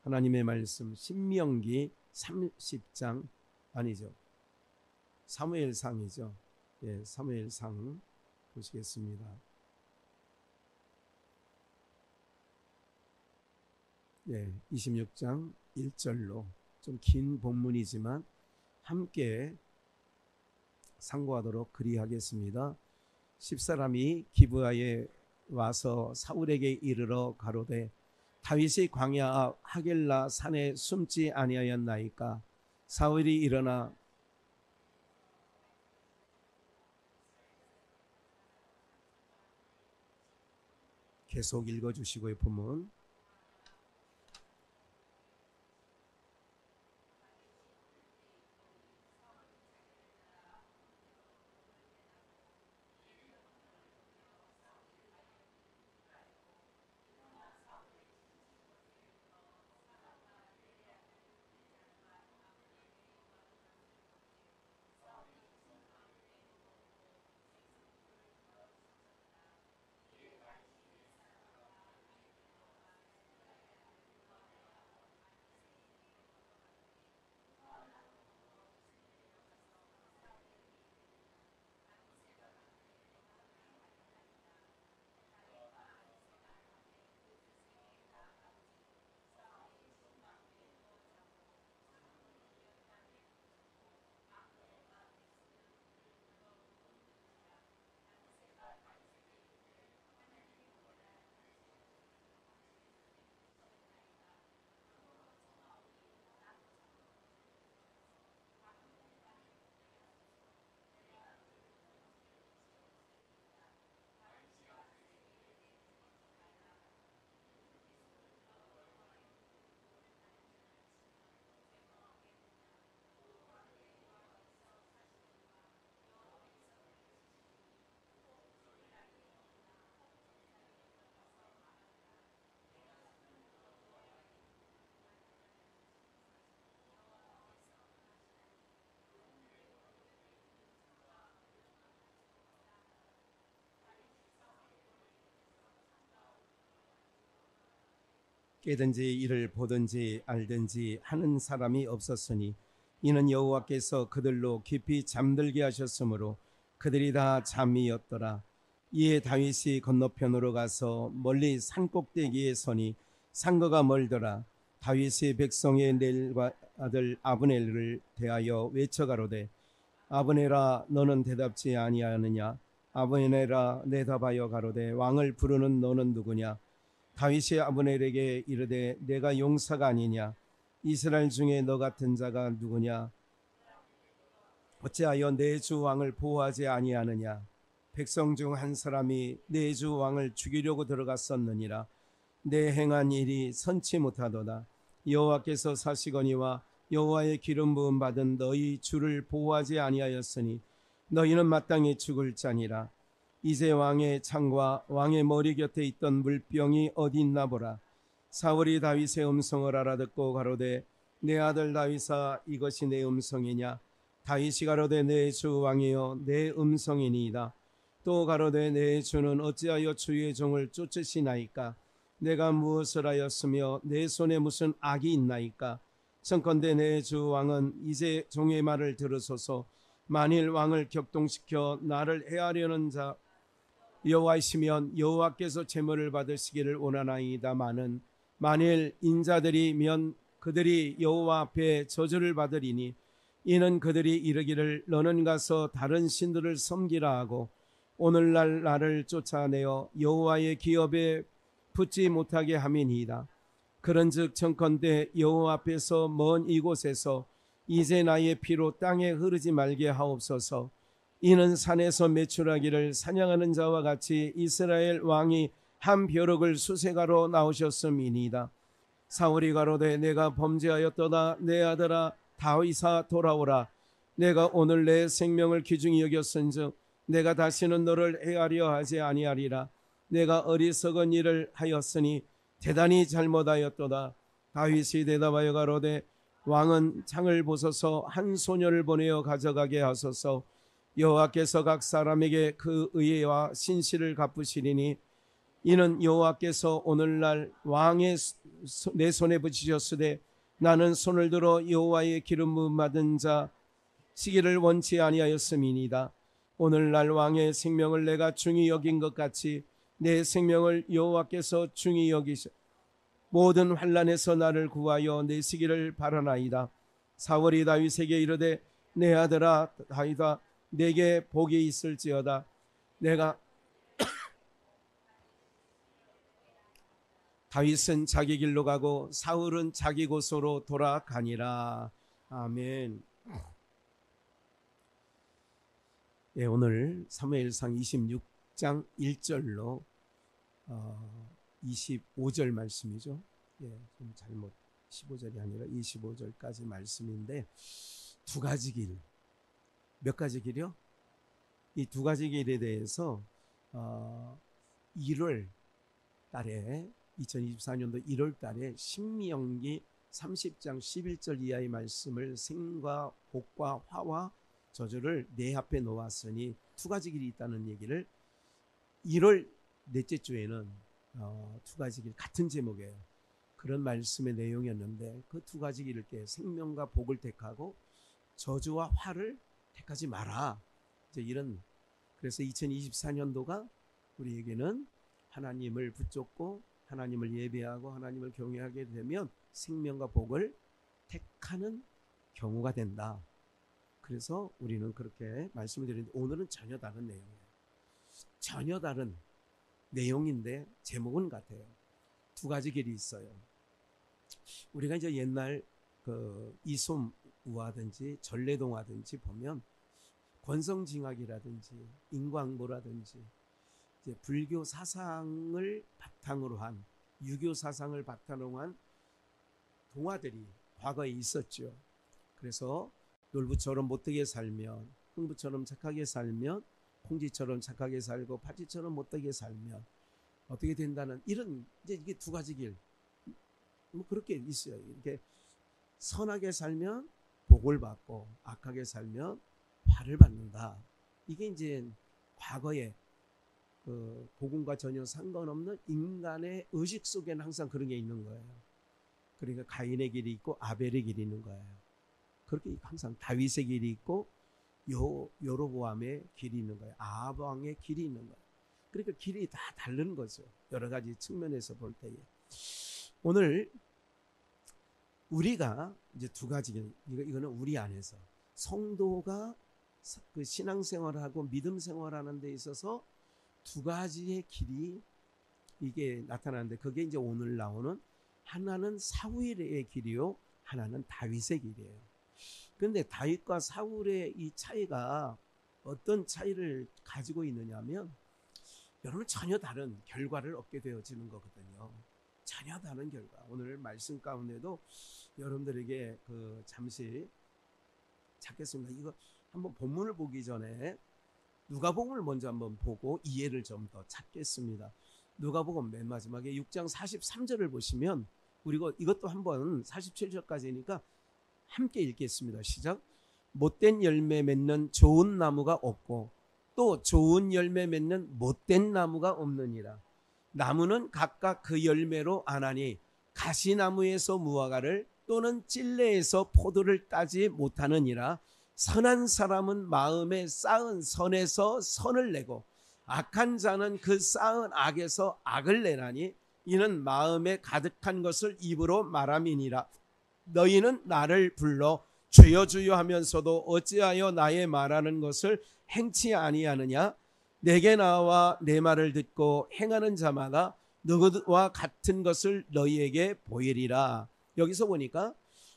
하나님의 말씀 신명기 30장 아니죠. 사무엘상이죠. 예, 사무엘상 보시겠습니다. 예, 26장 1절로 좀 긴 본문이지만 함께 상고하도록 그리하겠습니다. 10사람이 기브아에 와서 사울에게 이르러 가로되 다윗이 광야 앞 하겔라 산에 숨지 아니하였나이까. 사울이 일어나 계속 읽어주시고요. 본문 깨든지 이를 보든지 알든지 하는 사람이 없었으니 이는 여호와께서 그들로 깊이 잠들게 하셨으므로 그들이 다 잠이었더라. 이에 다윗이 건너편으로 가서 멀리 산꼭대기에 서니 상거가 멀더라. 다윗이 백성의 넬과 아들 아브넬을 대하여 외쳐가로되 아브넬아 너는 대답지 아니하느냐. 아브넬아 대답하여 가로되 왕을 부르는 너는 누구냐. 다윗이 아브넬에게 이르되 내가 용사가 아니냐. 이스라엘 중에 너 같은 자가 누구냐. 어찌하여 내 주 왕을 보호하지 아니하느냐. 백성 중 한 사람이 내 주 왕을 죽이려고 들어갔었느니라. 내 행한 일이 선치 못하도다. 여호와께서 사시거니와 여호와의 기름 부음 받은 너희 주를 보호하지 아니하였으니 너희는 마땅히 죽을 자니라. 이제 왕의 창과 왕의 머리 곁에 있던 물병이 어디 있나 보라. 사울이 다윗의 음성을 알아듣고 가로되 내 아들 다윗아 이것이 내 음성이냐. 다윗이 가로되 내 주 왕이여 내 음성이니이다. 또 가로되 내 주는 어찌하여 주의 종을 쫓으시나이까. 내가 무엇을 하였으며 내 손에 무슨 악이 있나이까. 청컨대 내 주 왕은 이제 종의 말을 들으소서. 만일 왕을 격동시켜 나를 해하려는 자 여호와이시면 여호와께서 제물을 받으시기를 원하나이다마는 만일 인자들이면 그들이 여호와 앞에 저주를 받으리니 이는 그들이 이르기를 너는 가서 다른 신들을 섬기라 하고 오늘날 나를 쫓아내어 여호와의 기업에 붙지 못하게 함이니이다. 그런즉 청컨대 여호와 앞에서 먼 이곳에서 이제 나의 피로 땅에 흐르지 말게 하옵소서. 이는 산에서 매출하기를 사냥하는 자와 같이 이스라엘 왕이 한 벼룩을 수색하러 나오셨음이니이다. 사울이 가로되 내가 범죄하였도다. 내 아들아 다윗아 돌아오라. 내가 오늘 내 생명을 귀중히 여겼은즉 내가 다시는 너를 해하려 하지 아니하리라. 내가 어리석은 일을 하였으니 대단히 잘못하였도다. 다윗이 대답하여 가로되 왕은 창을 보소서. 한 소녀를 보내어 가져가게 하소서. 여호와께서 각 사람에게 그 의와 신실을 갚으시리니 이는 여호와께서 오늘날 왕의 내 손에 붙이셨으되 나는 손을 들어 여호와의 기름 부음 받은 자 시기를 원치 아니하였음이니이다. 오늘날 왕의 생명을 내가 중히 여긴 것 같이 내 생명을 여호와께서 중히 여기셔 모든 환난에서 나를 구하여 내 시기를 바라나이다. 사울이 다윗에게 이르되 내 아들아 다윗아 내게 복이 있을지어다. 내가 다윗은 자기 길로 가고 사울은 자기 곳으로 돌아가니라. 아멘. 예, 오늘 사무엘상 26장 1절로 25절 말씀이죠. 예, 좀 잘못 15절이 아니라 25절까지 말씀인데 두 가지 길. 몇 가지 길이요? 이 두 가지 길에 대해서 1월 달에 2024년도 1월 달에 신명기 30장 11절 이하의 말씀을 생과 복과 화와 저주를 내 앞에 놓았으니 두 가지 길이 있다는 얘기를 1월 넷째 주에는 두 가지 길 같은 제목이에요. 그런 말씀의 내용이었는데 그 두 가지 길을 때 생명과 복을 택하고 저주와 화를 택하지 마라. 이제 이런 그래서 2024년도가 우리에게는 하나님을 붙잡고 하나님을 예배하고 하나님을 경외하게 되면 생명과 복을 택하는 경우가 된다. 그래서 우리는 그렇게 말씀을 드리는데 오늘은 전혀 다른 내용이에요. 전혀 다른 내용인데 제목은 같아요. 두 가지 길이 있어요. 우리가 이제 옛날 그 이솜우화든지 전래동화든지 보면 권성징악이라든지 인광보라든지 이제 불교 사상을 바탕으로 한 유교 사상을 바탕으로 한 동화들이 과거에 있었죠. 그래서 놀부처럼 못되게 살면 흥부처럼 착하게 살면 콩쥐처럼 착하게 살고 파쥐처럼 못되게 살면 어떻게 된다는 이런 이제 이게 두 가지 길 뭐 그렇게 있어요. 이렇게 선하게 살면 복을 받고 악하게 살면 화를 받는다. 이게 이제 과거에 그 복음과 전혀 상관없는 인간의 의식 속에는 항상 그런 게 있는 거예요. 그러니까 가인의 길이 있고 아벨의 길이 있는 거예요. 그렇게 항상 다윗의 길이 있고 여로보암의 길이 있는 거예요. 아합 왕의 길이 있는 거예요. 그러니까 길이 다 다른 거죠. 여러 가지 측면에서 볼 때에. 오늘 우리가 이제 두 가지 길, 이거는 우리 안에서 성도가 그 신앙생활하고 믿음 생활하는 데 있어서 두 가지의 길이 이게 나타나는데 그게 이제 오늘 나오는 하나는 사울의 길이요, 하나는 다윗의 길이에요. 그런데 다윗과 사울의 이 차이가 어떤 차이를 가지고 있느냐면 여러분 전혀 다른 결과를 얻게 되어지는 거거든요. 전혀 다른 결과. 오늘 말씀 가운데도 여러분들에게 그 잠시 찾겠습니다. 이거 한번 본문을 보기 전에 누가복음을 먼저 한번 보고 이해를 좀 더 찾겠습니다. 누가복음 맨 마지막에 6장 43절을 보시면 우리가 이것도 한번 47절까지니까 함께 읽겠습니다. 시작. 못된 열매 맺는 좋은 나무가 없고 또 좋은 열매 맺는 못된 나무가 없느니라. 나무는 각각 그 열매로 아나니 가시나무에서 무화과를 또는 찔레에서 포도를 따지 못하느니라. 선한 사람은 마음에 쌓은 선에서 선을 내고 악한 자는 그 쌓은 악에서 악을 내나니 이는 마음에 가득한 것을 입으로 말함이니라. 너희는 나를 불러 주여 주여 하면서도 어찌하여 나의 말하는 것을 행치 아니하느냐. 내게 나와 내 말을 듣고 행하는 자마다 너희와 같은 것을 너희에게 보이리라. 여기서 보니까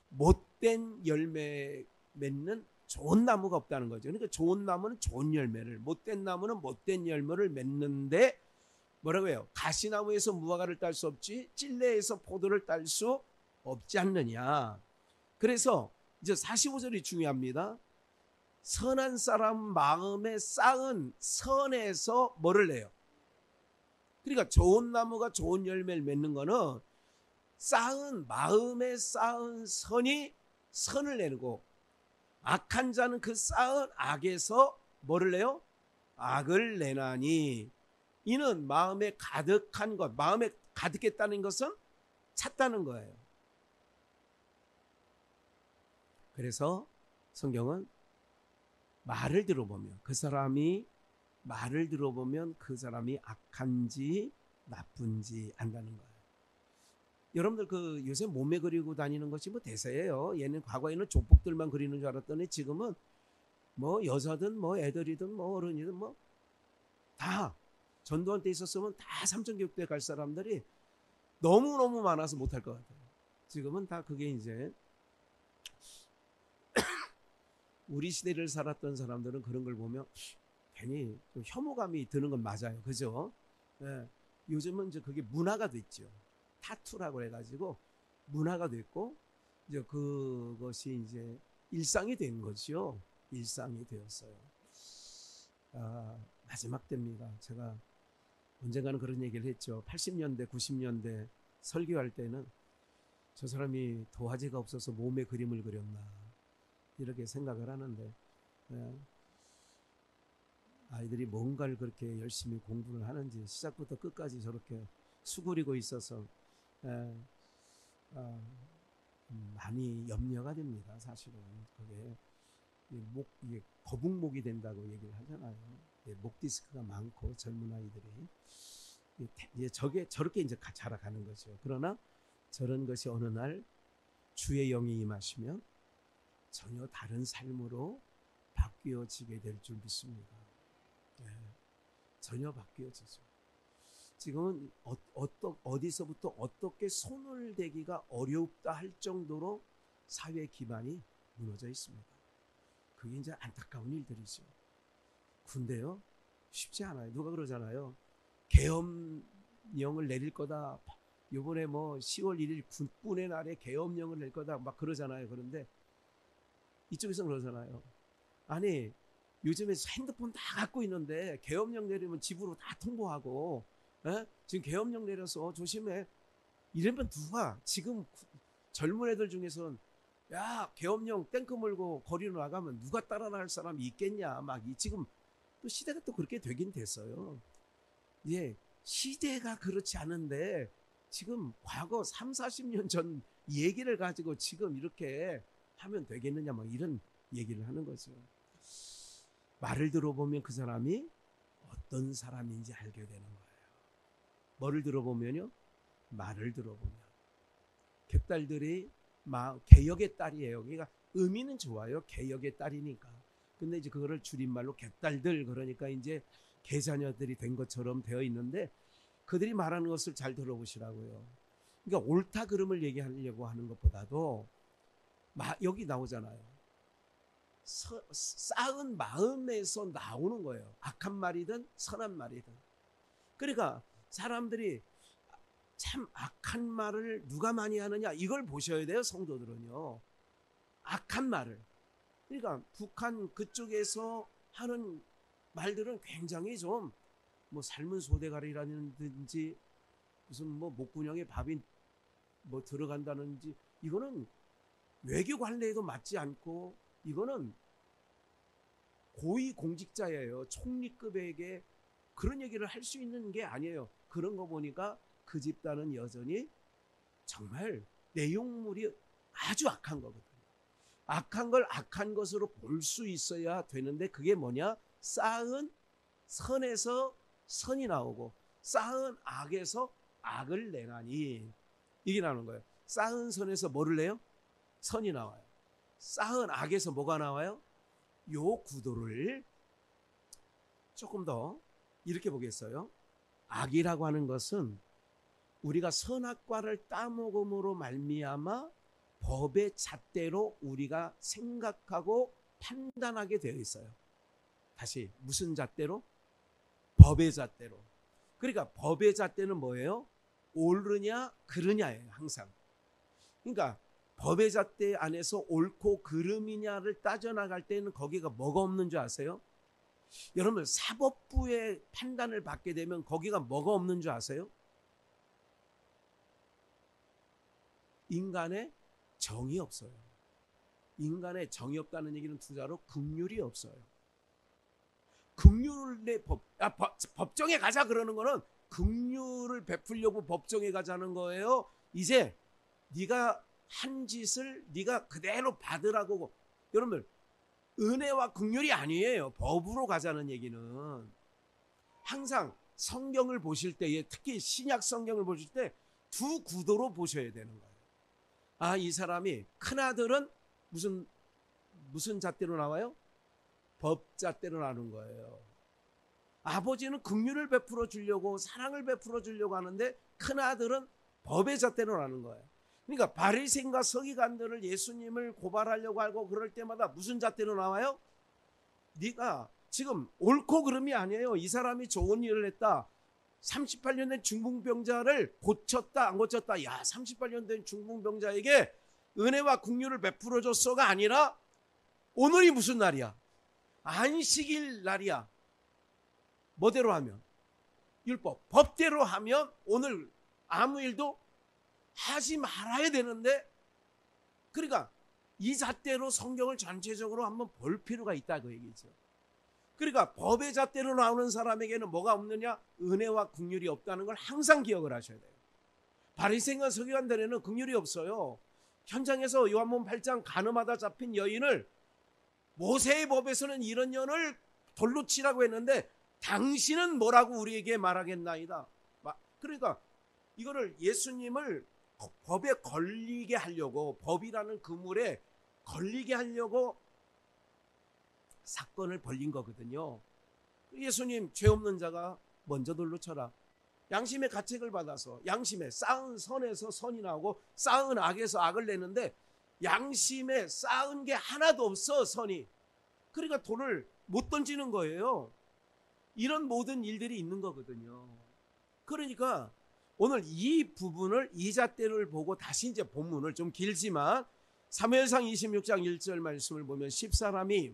못된 열매 맺는 좋은 나무가 없다는 거죠. 그러니까 좋은 나무는 좋은 열매를, 못된 나무는 못된 열매를 맺는데 뭐라고 해요? 가시나무에서 무화과를 딸 수 없지 찔레에서 포도를 딸 수 없지 않느냐. 그래서 이제 45절이 중요합니다. 선한 사람 마음에 쌓은 선에서 뭐를 내요? 그러니까 좋은 나무가 좋은 열매를 맺는 거는 쌓은 마음에 쌓은 선이 선을 내고 악한 자는 그 쌓은 악에서 뭐를 내요? 악을 내나니 이는 마음에 가득한 것, 마음에 가득했다는 것은 찾다는 거예요. 그래서 성경은 말을 들어보면 그 사람이 악한지 나쁜지 안다는 거예요. 여러분들 그 요새 몸에 그리고 다니는 것이 뭐 대세예요. 얘는 과거에는 조폭들만 그리는 줄 알았더니 지금은 뭐 여자든 뭐 애들이든 뭐 어른이든 뭐 다 전두환 때 있었으면 다 삼천교육대 갈 사람들이 너무너무 많아서 못할 것 같아요. 지금은 다 그게 이제 우리 시대를 살았던 사람들은 그런 걸 보면 괜히 좀 혐오감이 드는 건 맞아요. 그죠? 네. 요즘은 이제 그게 문화가 됐죠. 타투라고 해가지고 문화가 됐고 이제 그것이 이제 일상이 된 거죠. 일상이 되었어요. 마지막 때입니다. 제가 언젠가는 그런 얘기를 했죠. 80년대, 90년대 설교할 때는 저 사람이 도화지가 없어서 몸에 그림을 그렸나 이렇게 생각을 하는데 아이들이 뭔가를 그렇게 열심히 공부를 하는지 시작부터 끝까지 저렇게 수그리고 있어서 많이 염려가 됩니다. 사실은 그게 이게 거북목이 된다고 얘기를 하잖아요. 목 디스크가 많고 젊은 아이들이 저렇게 이제 자라가는 거죠. 그러나 저런 것이 어느 날 주의 영이 임하시면 전혀 다른 삶으로 바뀌어지게 될 줄 믿습니다. 전혀 바뀌어지죠. 지금은 어디서부터 어떻게 손을 대기가 어렵다 할 정도로 사회 기반이 무너져 있습니다. 그게 이제 안타까운 일들이죠. 군대요? 쉽지 않아요. 누가 그러잖아요. 계엄령을 내릴 거다. 이번에 뭐 10월 1일 군군의 날에 계엄령을 낼 거다. 막 그러잖아요. 그런데 이쪽에서는 그러잖아요. 아니 요즘에 핸드폰 다 갖고 있는데 계엄령 내리면 집으로 다 통보하고 지금 계엄령 내려서 조심해. 이러면 누가 지금 젊은 애들 중에서는 야 계엄령 탱크 몰고 거리로 나가면 누가 따라 나갈 사람이 있겠냐. 막 지금 또 시대가 또 그렇게 되긴 됐어요. 예, 시대가 그렇지 않은데 지금 과거 3, 40년 전 얘기를 가지고 지금 이렇게 하면 되겠느냐 막 이런 얘기를 하는 거죠. 말을 들어보면 그 사람이 어떤 사람인지 알게 되는 거예요. 뭐를 들어보면요? 말을 들어보면. 객딸들이 개역의 딸이에요. 그러니까 의미는 좋아요. 개역의 딸이니까. 근데 이제 그거를 줄임말로 객딸들 그러니까 이제 개자녀들이 된 것처럼 되어 있는데 그들이 말하는 것을 잘 들어보시라고요. 그러니까 옳다 그름을 얘기하려고 하는 것보다도 여기 나오잖아요. 쌓은 마음에서 나오는 거예요. 악한 말이든 선한 말이든. 그러니까 사람들이 참 악한 말을 누가 많이 하느냐 이걸 보셔야 돼요. 성도들은요. 악한 말을. 그러니까 북한 그쪽에서 하는 말들은 굉장히 좀 뭐 삶은 소대가리라든지 무슨 뭐 목구멍에 밥이 뭐 들어간다는지 이거는 외교 관례에도 맞지 않고 이거는 고위 공직자예요. 총리급에게 그런 얘기를 할 수 있는 게 아니에요. 그런 거 보니까 그 집단은 여전히 정말 내용물이 아주 악한 거거든요. 악한 걸 악한 것으로 볼 수 있어야 되는데 그게 뭐냐? 쌓은 선에서 선이 나오고 쌓은 악에서 악을 내나니 이게 나오는 거예요. 쌓은 선에서 뭐를 내요? 선이 나와요. 쌓은 악에서 뭐가 나와요? 요 구도를 조금 더 이렇게 보겠어요. 악이라고 하는 것은 우리가 선악과를 따먹음으로 말미암아 법의 잣대로 우리가 생각하고 판단하게 되어 있어요. 다시 무슨 잣대로? 법의 잣대로. 그러니까 법의 잣대는 뭐예요? 옳으냐 그르냐예요. 항상. 그러니까 법의 잣대 안에서 옳고 그름이냐를 따져나갈 때는 거기가 뭐가 없는 줄 아세요? 여러분 사법부의 판단을 받게 되면 거기가 뭐가 없는 줄 아세요? 인간의 정이 없어요. 인간의 정이 없다는 얘기는 투자로 긍휼이 없어요. 긍휼의 법정에 가자 그러는 거는 긍휼을 베풀려고 법정에 가자는 거예요? 이제 네가 한 짓을 네가 그대로 받으라고. 여러분들, 은혜와 긍휼이 아니에요. 법으로 가자는 얘기는, 항상 성경을 보실 때에, 특히 신약 성경을 보실 때 두 구도로 보셔야 되는 거예요. 아, 이 사람이, 큰아들은 무슨 잣대로 나와요? 법잣대로 나오는 거예요. 아버지는 긍휼을 베풀어 주려고, 사랑을 베풀어 주려고 하는데 큰아들은 법의 잣대로 나오는 거예요. 그러니까 바리새인과 서기관들을 예수님을 고발하려고 하고 그럴 때마다 무슨 잣대로 나와요? 네가 지금 옳고 그름이 아니에요. 이 사람이 좋은 일을 했다. 38년 된 중풍병자를 고쳤다, 안 고쳤다. 야, 38년 된 중풍병자에게 은혜와 긍휼을 베풀어 줬어가 아니라 오늘이 무슨 날이야? 안식일 날이야. 뭐대로 하면? 율법, 법대로 하면 오늘 아무 일도 하지 말아야 되는데, 그러니까 이 잣대로 성경을 전체적으로 한번 볼 필요가 있다, 그 얘기죠. 그러니까 법의 잣대로 나오는 사람에게는 뭐가 없느냐? 은혜와 긍휼이 없다는 걸 항상 기억을 하셔야 돼요. 바리새인과 서기관들에는 긍휼이 없어요. 현장에서 요한복음 8장 간음하다 잡힌 여인을, 모세의 법에서는 이런 년을 돌로 치라고 했는데 당신은 뭐라고 우리에게 말하겠나이다. 그러니까 이거를 예수님을 법에 걸리게 하려고, 법이라는 그물에 걸리게 하려고 사건을 벌린 거거든요. 예수님, 죄 없는 자가 먼저 돌로 쳐라. 양심의 가책을 받아서, 양심에 쌓은 선에서 선이 나오고 쌓은 악에서 악을 내는데 양심에 쌓은 게 하나도 없어, 선이. 그러니까 돌을 못 던지는 거예요. 이런 모든 일들이 있는 거거든요. 그러니까 오늘 이 부분을, 이 잣대를 보고 다시 이제 본문을, 좀 길지만 사무엘상 26장 1절 말씀을 보면, 10사람이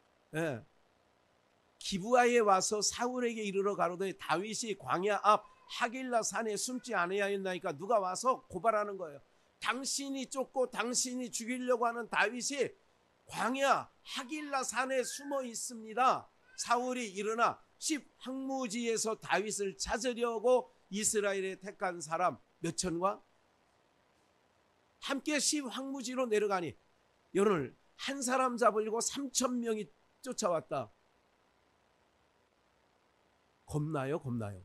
기브아에 와서 사울에게 이르러 가로되 다윗이 광야 앞 하길라 산에 숨지 아니하였나이까. 누가 와서 고발하는 거예요. 당신이 쫓고 당신이 죽이려고 하는 다윗이 광야 하길라 산에 숨어 있습니다. 사울이 일어나 10항무지에서 다윗을 찾으려고 이스라엘에 택한 사람 몇 천과 함께 10항무지로 내려가니, 여러분, 한 사람 잡으려고 3,000명이 쫓아왔다. 겁나요? 겁나요?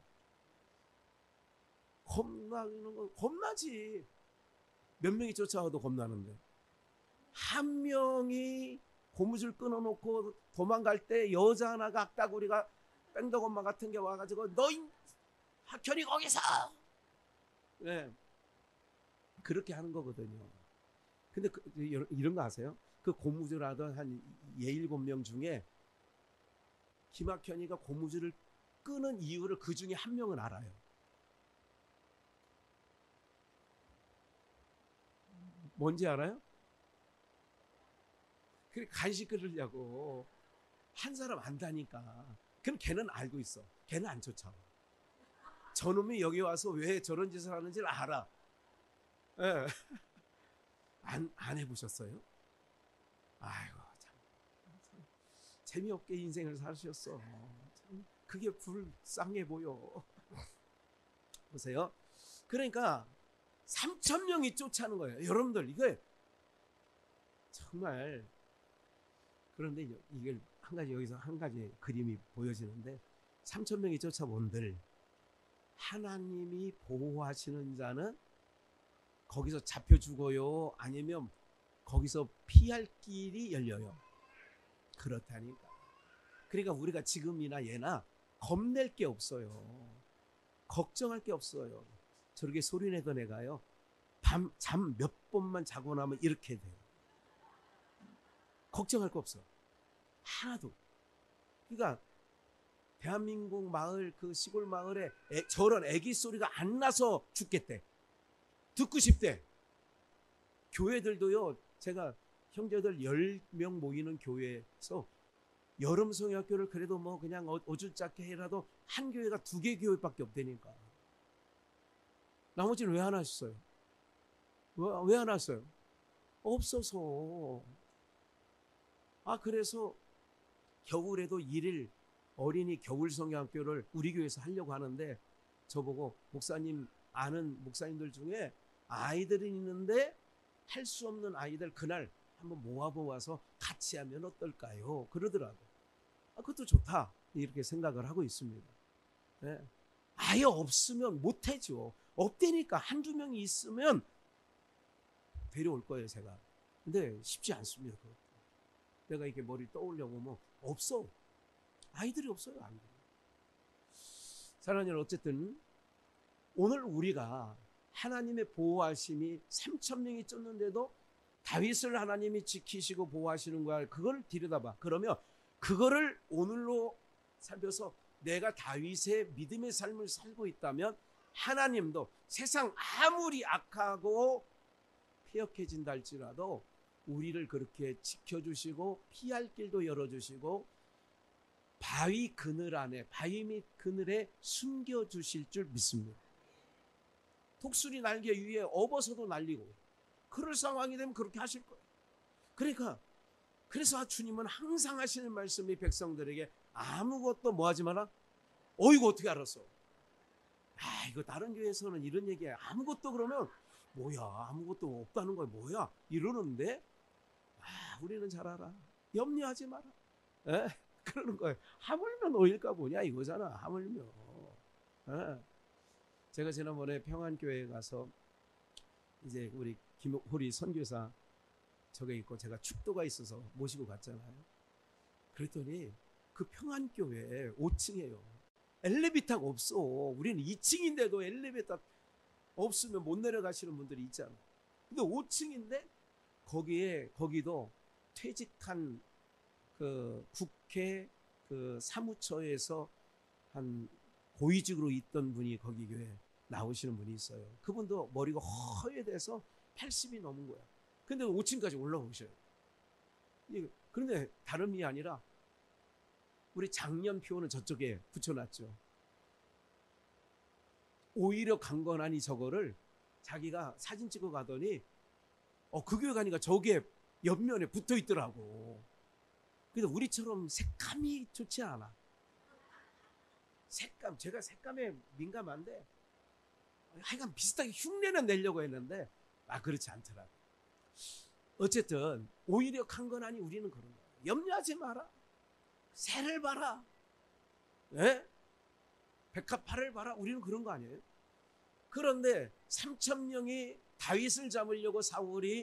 겁나는 거, 겁나지. 몇 명이 쫓아와도 겁나는데, 한 명이 고무줄 끊어놓고 도망갈 때 여자 하나가, 악다구리가 뺑덕엄마 같은 게 와가지고 너희 학현이 거기서, 네, 그렇게 하는 거거든요. 근데 이런 거 아세요? 그 고무줄 하던 한 7명 중에 김학현이가 고무줄을 끄는 이유를 그 중에 한 명은 알아요. 뭔지 알아요? 그래, 간식 끊으려고. 한 사람 안다니까. 그럼 걔는 알고 있어. 걔는 안 쫓아와. 저놈이 여기 와서 왜 저런 짓을 하는지를 알아. 네. 안 해보셨어요? 아이고, 참 재미없게 인생을 사셨어. 참 그게 불쌍해 보여. 보세요. 그러니까 3,000명이 쫓아오는 거예요. 여러분들, 이게 정말, 그런데 이걸 한 가지, 여기서 한 가지 그림이 보여지는데, 3,000명이 쫓아온들 하나님이 보호하시는 자는 거기서 잡혀 죽어요? 아니면 거기서 피할 길이 열려요? 그렇다니까. 그러니까 우리가 지금이나 예나 겁낼 게 없어요. 걱정할 게 없어요. 저렇게 소리내던 애가요, 밤 잠 몇 번만 자고 나면 이렇게 돼요. 걱정할 거 없어. 하나도. 그러니까 대한민국 마을, 그 시골 마을에 저런 애기 소리가 안 나서 죽겠대. 듣고 싶대. 교회들도요, 제가 형제들 10명 모이는 교회에서 여름 성역교를 그래도 뭐 그냥 어주짧게 해라도 한 교회가 2개 교회밖에 없다니까. 나머지는 왜 안 하셨어요? 왜 안 왔어요? 없어서. 그래서 겨울에도 1일 어린이 겨울 성경학교를 우리 교회에서 하려고 하는데, 저보고 목사님, 아는 목사님들 중에 아이들은 있는데 할 수 없는 아이들 그날 한번 모아서 같이 하면 어떨까요? 그러더라고. 그것도 좋다 이렇게 생각을 하고 있습니다. 네. 아예 없으면 못하죠. 없다니까 한두 명이 있으면 데려올 거예요 제가. 근데 쉽지 않습니다. 그것도. 내가 이렇게 머리 떠올려 보면 없어. 아이들이 없어요. 아이들이. 사랑하는 여러분, 어쨌든 오늘 우리가 하나님의 보호하심이 3,000명이 쫓는데도 다윗을 하나님이 지키시고 보호하시는 거야. 그걸 들여다봐. 그러면 그거를 오늘로 살펴서 내가 다윗의 믿음의 삶을 살고 있다면 하나님도 세상 아무리 악하고 폐역해진다 할지라도 우리를 그렇게 지켜주시고 피할 길도 열어주시고 바위 그늘 안에, 바위 밑 그늘에 숨겨주실 줄 믿습니다. 독수리 날개 위에 업어서도 날리고 그럴 상황이 되면 그렇게 하실 거예요. 그러니까 그래서 주님은 항상 하시는 말씀이 백성들에게 아무것도 뭐 하지 마라. 이거 어떻게 알았어? 이거 다른 교회에서는 이런 얘기야. 아무것도 그러면 뭐야, 아무것도 없다는 거야, 뭐야 이러는데 우리는 잘 알아. 염려하지 마라. 그러는 거예요. 하물며 놓일까 보냐 이거잖아. 하물며. 제가 지난번에 평안교회에 가서 이제 우리 김호리 선교사 저게 있고 제가 축도가 있어서 모시고 갔잖아요. 그랬더니 그 평안교회 5층이에요. 엘리베이터가 없어. 우리는 2층인데도 엘리베이터 없으면 못 내려가시는 분들이 있잖아. 근데 5층인데 거기도 퇴직한 그 국회 그 사무처에서 한 고위직으로 있던 분이 거기 교회 나오시는 분이 있어요. 그분도 머리가 허해돼서 80이 넘은 거야. 근데 5층까지 올라오셔요. 그런데 다름이 아니라 우리 장년표는 저쪽에 붙여놨죠. 오히려 강건하니 저거를 자기가 사진 찍어 가더니 그 교회 가니까 저게 옆면에 붙어 있더라고. 근데 우리처럼 색감이 좋지 않아. 제가 색감에 민감한데 하여간 비슷하게 흉내는 내려고 했는데 그렇지 않더라고. 어쨌든 오히려 강건하니 우리는 그런 거야. 염려하지 마라. 새를 봐라. 백합화를 봐라. 우리는 그런 거 아니에요? 그런데 3,000명이 다윗을 잡으려고 사울이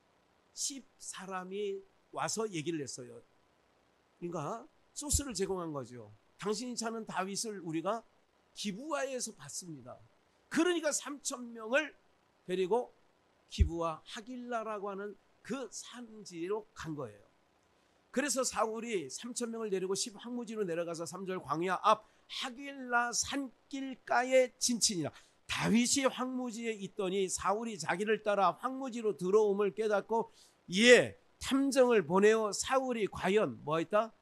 10사람이 와서 얘기를 했어요. 그러니까 소스를 제공한 거죠. 당신이 찾는 다윗을 우리가 기브아에서 봤습니다. 그러니까 3,000명을 데리고 기브아 하길라라고 하는 그 산지로 간 거예요. 그래서 사울이 3,000명을 데리고 10황무지로 내려가서 3절 광야 앞 하길라 산길가에 진친이라. 다윗이 황무지에 있더니 사울이 자기를 따라 황무지로 들어옴을 깨닫고 이에 탐정을 보내어 사울이 과연 뭐 했다?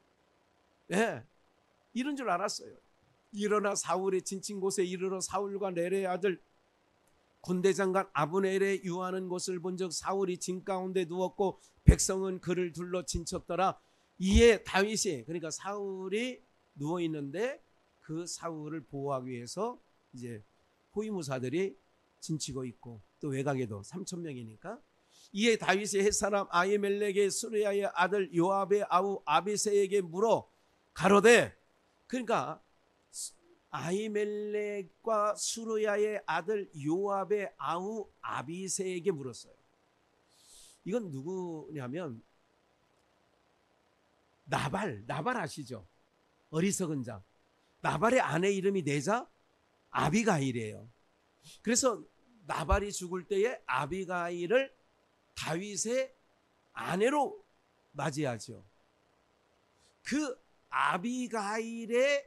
이런 줄 알았어요. 일어나 사울의 진친 곳에 이르러 사울과 넬의 아들 군대장관 아브넬의 유하는 곳을 본즉 사울이 진 가운데 누웠고 백성은 그를 둘러 진쳤더라. 이에 다윗이, 그러니까 사울이 누워 있는데 그 사울을 보호하기 위해서 이제 호위무사들이 진치고 있고 또 외곽에도 3,000명이니까 이에 다윗이 햇사람 아히멜렉의 수르야의 아들 요압의 아우 아비새에게 물어 가로되, 그러니까 아히멜렉과 수르야의 아들 요압의 아우 아비새에게 물었어요. 이건 누구냐면 나발 아시죠? 어리석은 자. 나발의 아내 이름이 네자 아비가일이에요. 그래서 나발이 죽을 때에 아비가일을 다윗의 아내로 맞이하죠. 그 아비가일의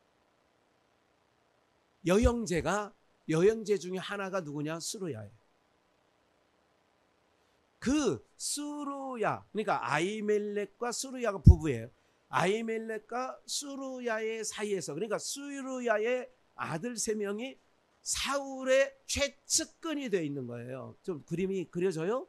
여형제 중에 하나가 누구냐? 수르야예요. 그 수르야, 그러니까 아히멜렉과 수르야가 부부예요. 아히멜렉과 수르야의 사이에서, 그러니까 수르야의 아들 3명이 사울의 최측근이 되어 있는 거예요. 좀 그림이 그려져요?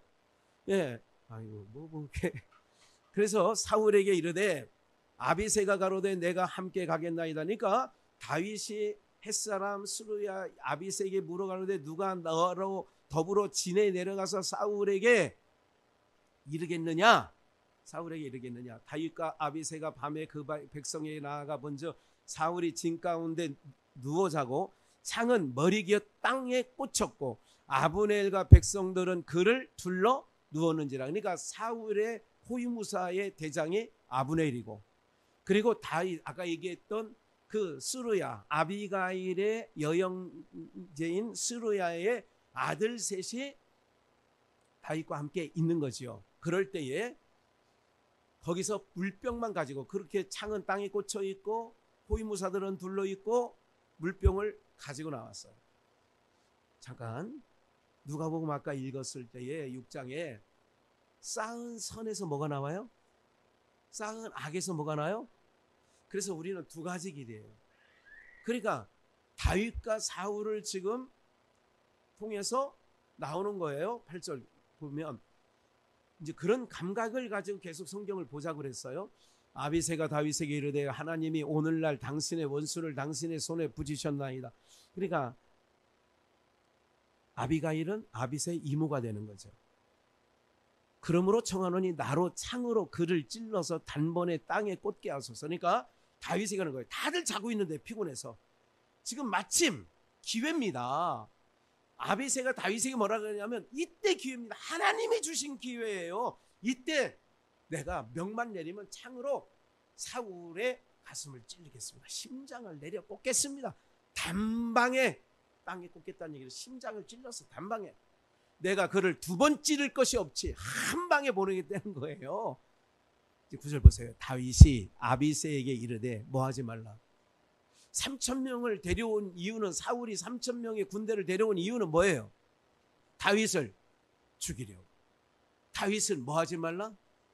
아이고 이렇게. 그래서 사울에게 이르되 아비새가 가로되 내가 함께 가겠나이다니까 다윗이 햇사람 수르야 아비새에게 물어가는데 누가 너로 더불어 진에 내려가서 사울에게 이르겠느냐? 사울에게 이르겠느냐? 다윗과 아비새가 밤에 그 백성에게 나아가 먼저 사울이 진 가운데 누워 자고 창은 머리 기어 땅에 꽂혔고 아브넬과 백성들은 그를 둘러 누웠는지라. 그러니까 사울의 호위무사의 대장이 아브넬이고, 그리고 다윗 아까 얘기했던 그 스루야, 아비가일의 여영제인 스루야의 아들 셋이 다윗과 함께 있는 거지요. 그럴 때에 거기서 물병만 가지고, 그렇게 창은 땅에 꽂혀 있고 호위무사들은 둘러 있고 물병을 가지고 나왔어요. 잠깐, 누가복음 아까 읽었을 때에 6장에 쌓은 선에서 뭐가 나와요? 쌓은 악에서 뭐가 나요? 그래서 우리는 두 가지 길이에요. 그러니까 다윗과 사울을 지금 통해서 나오는 거예요. 8절 보면 이제 그런 감각을 가지고 계속 성경을 보자고 그랬어요. 아비새가 다윗에게 이르되 하나님이 오늘날 당신의 원수를 당신의 손에 붙이셨나이다. 그러니까 아비가일은 아비새의 이모가 되는 거죠. 그러므로 청하노니 나로 창으로 그를 찔러서 단번에 땅에 꽂게 하소서. 그러니까 다윗이 가는 거예요. 다들 자고 있는데 피곤해서 지금 마침 기회입니다. 아비새가 다윗에게 뭐라 그러냐면 이때 기회입니다. 하나님이 주신 기회예요. 이때 내가 명만 내리면 창으로 사울의 가슴을 찔리겠습니다. 심장을 내려 꽂겠습니다. 단방에 땅에 꽂겠다는 얘기를, 심장을 찔러서 단방에 내가 그를 두 번 찌를 것이 없이 한 방에 보내겠다는 거예요. 이제 9절 보세요. 다윗이 아비새에게 이르되 뭐하지 말라. 3,000명을 데려온 이유는, 사울이 3,000명의 군대를 데려온 이유는 뭐예요? 다윗을 죽이려고. 다윗을 뭐하지 말라?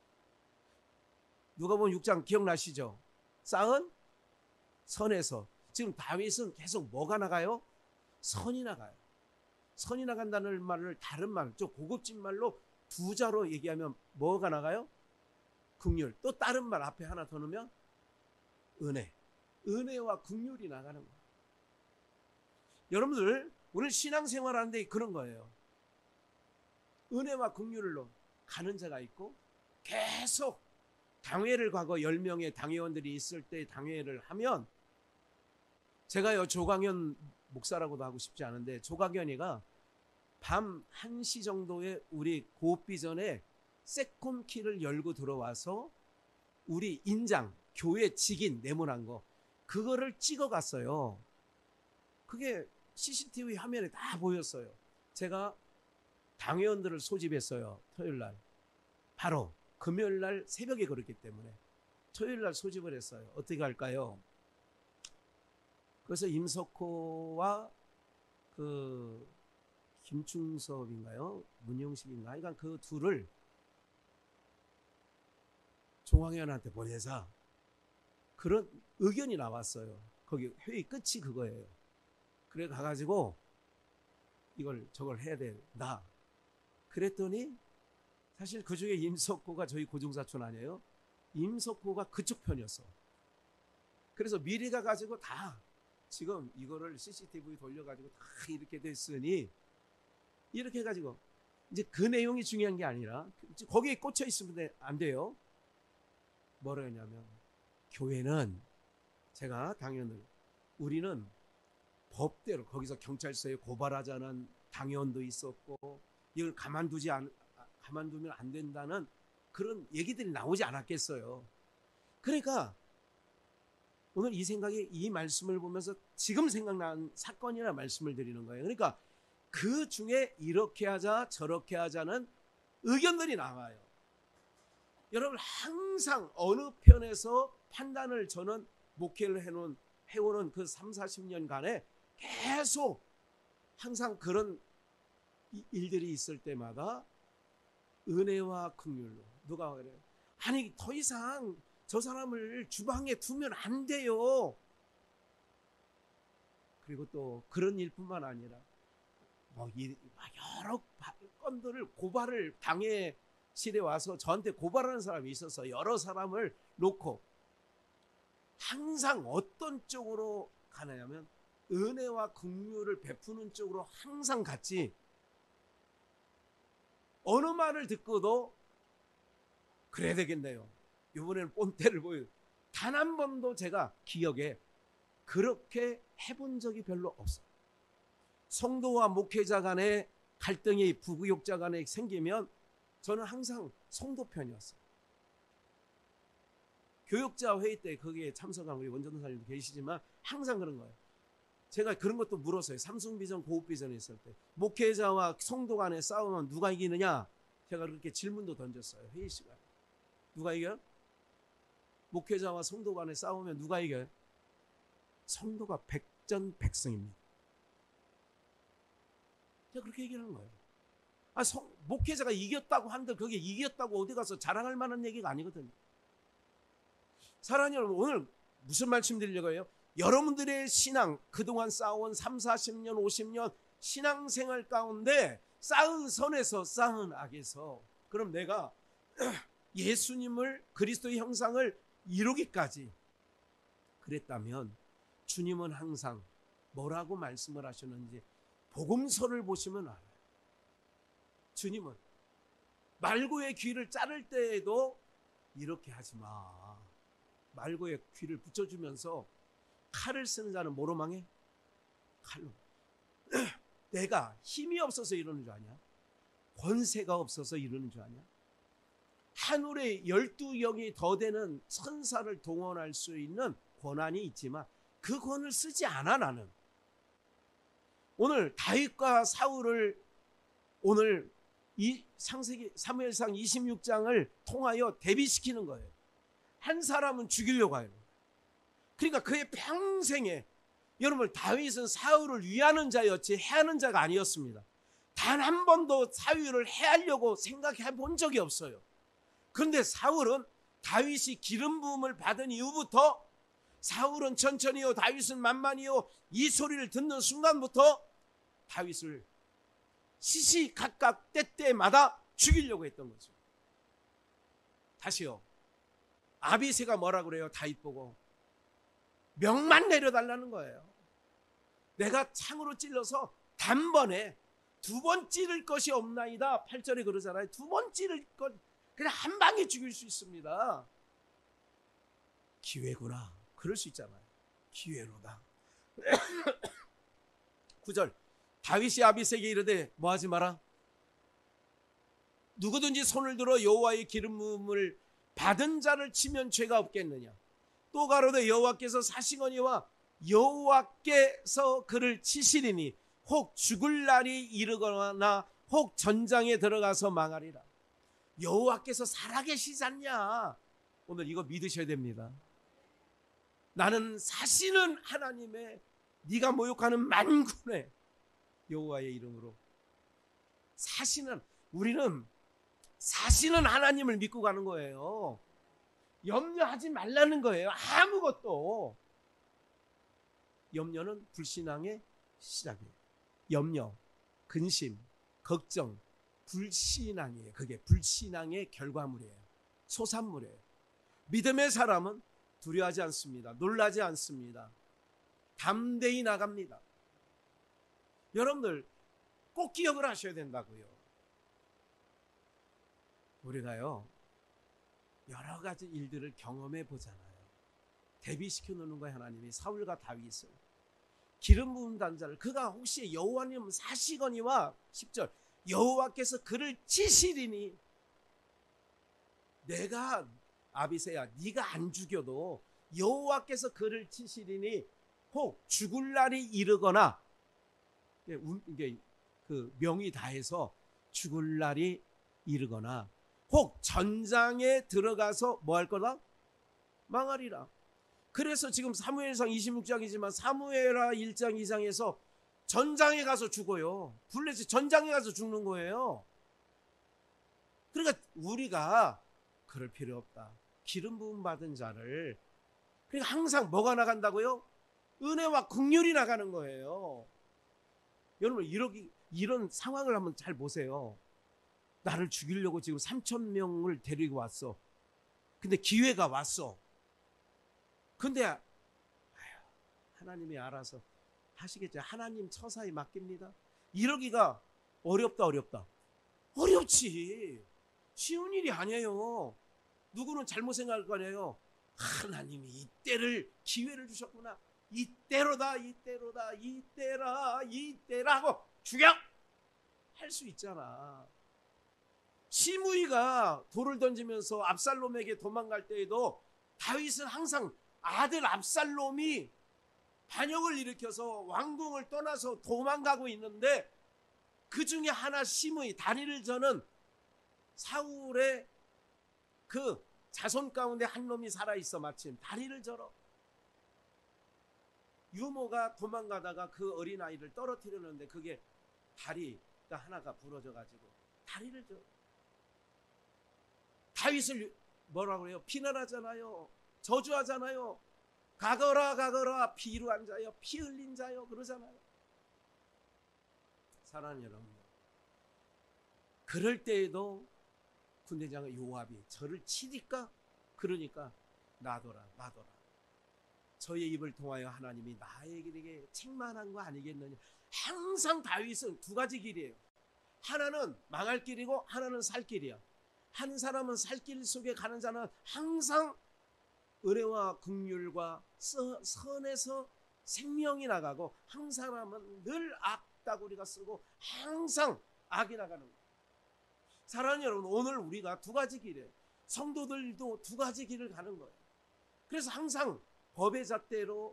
누가복음 6장 기억나시죠? 쌓은 선에서. 지금 다윗은 계속 뭐가 나가요? 선이 나가요. 선이 나간다는 말을 다른 말, 좀 고급진 말로 두 자로 얘기하면 뭐가 나가요? 긍휼. 또 다른 말 앞에 하나 더 넣으면 은혜. 은혜와 긍휼이 나가는 거예요. 여러분들 오늘 신앙생활 하는데 그런 거예요. 은혜와 긍휼로 가는 자가 있고, 계속 당회를 과거 10명의 당회원들이 있을 때 당회를 하면, 제가요 조광현 목사라고도 하고 싶지 않은데 조광현이가 밤 1시 정도에 우리 고비전에 세콤키를 열고 들어와서 우리 인장, 교회 직인 네모난 거, 그거를 찍어갔어요. 그게 CCTV 화면에 다 보였어요. 제가 당회원들을 소집했어요. 토요일날. 바로 금요일날 새벽에 그렇기 때문에 토요일날 소집을 했어요. 어떻게 할까요? 그래서 임석호와 그 김충섭인가요? 문용식인가? 하여간 그 둘을 종황현한테 보내자. 그런 의견이 나왔어요. 거기 회의 끝이 그거예요. 그래 가가지고 저걸 해야 된다. 그랬더니 사실 그 중에 임석호가 저희 고종사촌 아니에요? 임석호가 그쪽 편이었어. 그래서 미리 가가지고 다 지금 이거를 CCTV 돌려가지고 다 이렇게 됐으니, 이렇게 해가지고 이제 그 내용이 중요한 게 아니라 거기에 꽂혀 있으면 안 돼요. 뭐라 했냐면, 교회는, 제가 당연히 우리는 법대로, 거기서 경찰서에 고발하자는 당연도 있었고, 이걸 가만두면 안 된다는 그런 얘기들이 나오지 않았겠어요. 그러니까 오늘 이 생각이, 이 말씀을 보면서 지금 생각난 사건이라 말씀을 드리는 거예요. 그러니까 그 중에 이렇게 하자 저렇게 하자는 의견들이 나와요. 여러분 항상 어느 편에서 판단을, 저는 목회를 해오는 그 30-40년간에 계속 항상 그런 일들이 있을 때마다 은혜와 긍휼로. 누가 그래요? 아니 더 이상 저 사람을 주방에 두면 안 돼요. 그리고 또 그런 일뿐만 아니라 여러 건들을 고발을 당회실에 와서 저한테 고발하는 사람이 있어서 여러 사람을 놓고 항상 어떤 쪽으로 가느냐면 은혜와 긍휼을 베푸는 쪽으로 항상 갔지, 어느 말을 듣고도 그래야 되겠네요. 이번에는 본때를 보여. 단 한 번도 제가 기억에 그렇게 해본 적이 별로 없어요. 성도와 목회자 간의 갈등이 부교육자 간에 생기면 저는 항상 성도 편이었어요. 교육자 회의 때 거기에 참석한 우리 원전도사님도 계시지만 항상 그런 거예요. 제가 그런 것도 물었어요. 삼승비전, 고급비전에 있을 때 목회자와 성도 간에 싸우면 누가 이기느냐? 제가 그렇게 질문도 던졌어요. 회의 시간에. 누가 이겨요? 목회자와 성도 간에 싸우면 누가 이겨요? 성도가 백전백승입니다. 제가 그렇게 얘기하는 거예요. 목회자가 이겼다고 한들 그게 이겼다고 어디 가서 자랑할 만한 얘기가 아니거든요. 사랑하는 여러분, 오늘 무슨 말씀 드리려고 해요? 여러분들의 신앙, 그동안 쌓아온 3, 40년, 50년 신앙생활 가운데 쌓은 선에서 쌓은 악에서 그럼 내가 예수님을 그리스도의 형상을 이루기까지 그랬다면 주님은 항상 뭐라고 말씀을 하셨는지 복음서를 보시면 알아요. 주님은 말고의 귀를 자를 때에도 이렇게 하지 마. 말고의 귀를 붙여주면서 칼을 쓰는 자는 뭐로 망해? 칼로. 내가 힘이 없어서 이러는 줄 아냐? 권세가 없어서 이러는 줄 아냐? 하늘에 12영이 더 되는 천사를 동원할 수 있는 권한이 있지만 그 권을 쓰지 않아 나는. 오늘 다윗과 사울을 오늘 이 창세기 사무엘상 26장을 통하여 대비시키는 거예요. 한 사람은 죽이려고 해요. 그러니까 그의 평생에 여러분 다윗은 사울을 위하는 자였지 해하는 자가 아니었습니다. 단 한 번도 사울을 해하려고 생각해 본 적이 없어요. 그런데 사울은 다윗이 기름 부음을 받은 이후부터 사울은 천천히요 다윗은 만만히요 이 소리를 듣는 순간부터 다윗을 시시각각 때때마다 죽이려고 했던 거죠. 다시요. 아비새가 뭐라고 그래요? 다윗 보고 명만 내려달라는 거예요. 내가 창으로 찔러서 단번에 두 번 찌를 것이 없나이다. 8절에 그러잖아요. 두 번 찌를 것 그냥 한 방에 죽일 수 있습니다. 기회구나. 그럴 수 있잖아요. 기회로다. 9절 다윗이 아비새에게 이르되 뭐하지 마라. 누구든지 손을 들어 여호와의 기름 부음을 받은 자를 치면 죄가 없겠느냐. 또 가로되 여호와께서 사시거니와 여호와께서 그를 치시리니 혹 죽을 날이 이르거나 혹 전장에 들어가서 망하리라. 여호와께서 살아계시지 않냐. 오늘 이거 믿으셔야 됩니다. 나는 사시는 하나님의 네가 모욕하는 만군의 여호와의 이름으로 사시는 우리는 사시는 하나님을 믿고 가는 거예요. 염려하지 말라는 거예요. 아무것도. 염려는 불신앙의 시작이에요. 염려, 근심, 걱정, 불신앙이에요. 그게 불신앙의 결과물이에요. 소산물이에요. 믿음의 사람은 두려워하지 않습니다. 놀라지 않습니다. 담대히 나갑니다. 여러분들 꼭 기억을 하셔야 된다고요. 우리가요 여러 가지 일들을 경험해 보잖아요. 대비시켜 놓는 거예요. 하나님이 사울과 다윗을 기름 부은 단자를 그가 혹시 여호와님 사시거니와 10절 여호와께서 그를 치시리니 내가 아비새야 네가 안 죽여도 여호와께서 그를 치시리니 혹 죽을 날이 이르거나 이게 그 명이 다해서 죽을 날이 이르거나 혹 전장에 들어가서 뭐 할 거다? 망하리라. 그래서 지금 사무엘상 26장이지만 사무엘하 1장 2장에서 전장에 가서 죽어요. 블레셋 전장에 가서 죽는 거예요. 그러니까 우리가 그럴 필요 없다. 기름 부음 받은 자를 그러니까 항상 뭐가 나간다고요? 은혜와 긍휼이 나가는 거예요. 여러분 이런 상황을 한번 잘 보세요. 나를 죽이려고 지금 3,000명을 데리고 왔어. 근데 기회가 왔어. 근데 하나님이 알아서 하시겠죠. 하나님 처사에 맡깁니다. 이러기가 어렵다. 어렵지. 쉬운 일이 아니에요. 누구는 잘못 생각할 거예요. 하나님이 이때를 기회를 주셨구나. 이때로다, 이때로다, 이때라, 이때라 하고 죽여! 할 수 있잖아. 시므이가 돌을 던지면서 압살롬에게 도망갈 때에도 다윗은 항상 아들 압살롬이 반역을 일으켜서 왕궁을 떠나서 도망가고 있는데 그 중에 하나 시므이, 다리를 저는 사울의 그 자손 가운데 한 놈이 살아있어. 마침 다리를 절어. 유모가 도망가다가 그 어린아이를 떨어뜨렸는데 그게 다리가 하나가 부러져가지고 다리를 절어. 다윗을 뭐라고 해요? 비난하잖아요. 저주하잖아요. 가거라 가거라 피루한 자여, 피 흘린 자여 그러잖아요. 사랑하는 여러분, 그럴 때에도 군대장 요압이 저를 치니까, 그러니까 놔둬라 놔둬라. 저의 입을 통하여 하나님이 나에게 책망한 거 아니겠느냐. 항상 다윗은 두 가지 길이에요. 하나는 망할 길이고 하나는 살 길이야. 한 사람은 살 길 속에 가는 자는 항상 은혜와 긍휼과 선에서 생명이 나가고, 한 사람은 늘 악다구리가 쓰고 항상 악이 나가는 거예요. 사랑하는 여러분, 오늘 우리가 두 가지 길이에요. 성도들도 두 가지 길을 가는 거예요. 그래서 항상 법의 잣대로